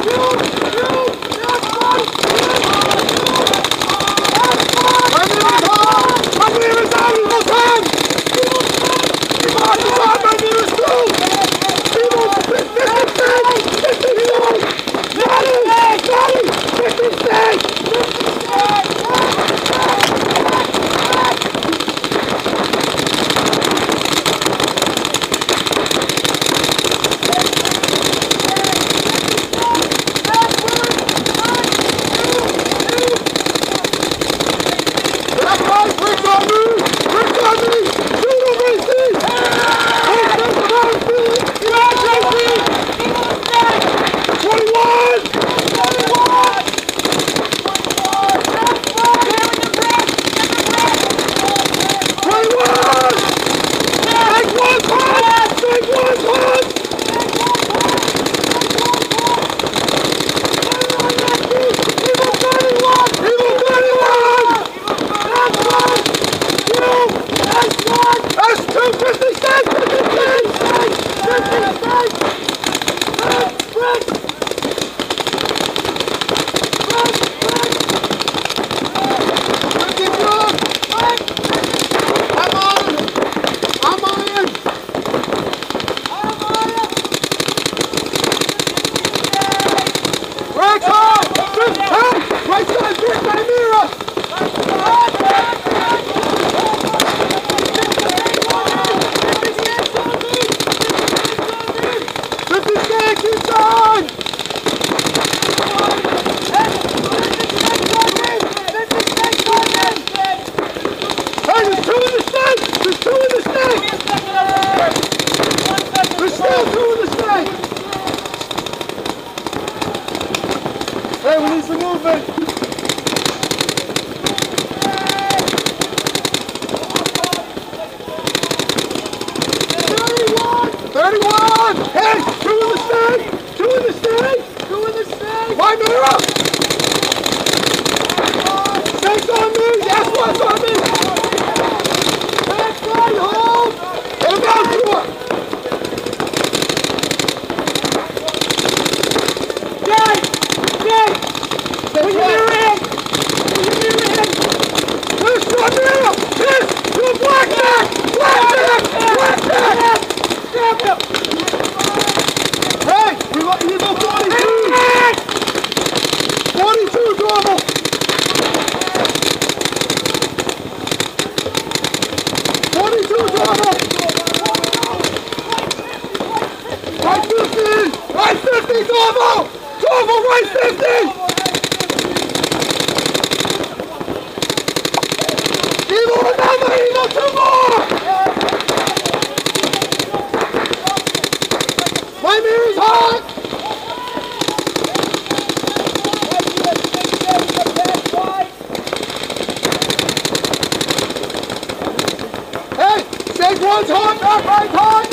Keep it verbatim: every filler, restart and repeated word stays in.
Hey, we need some movement. thirty-one! thirty-one! Hey, two in the stake! Two in the stake! Two in the stake! Why mirror? Stake's on me! Yes, what's on me? Back side, hold! Get him out to her! Put your mirror in! Put your mirror in! Push your mirror! Push! To a blackjack! Blackjack! Blackjack! Stab him! Hey! We want you to go forty-two! forty-two, normal! forty-two, normal! Right fifty! Right fifty, normal! Normal, right fifty! Another evil, two more! My mirror's hot! Hey! Stake one's hot, back right hot!